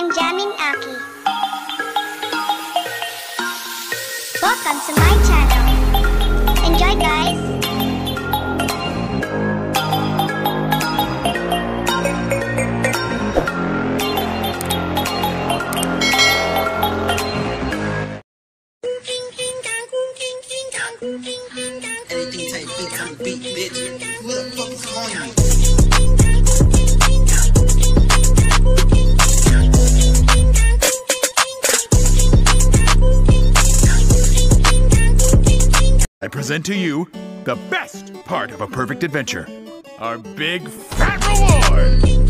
I'm Jamine. Welcome to my channel. Enjoy, guys! Anything take beats on the beat, bitch. Look, focus on me. I present to you the best part of a perfect adventure, our big fat reward!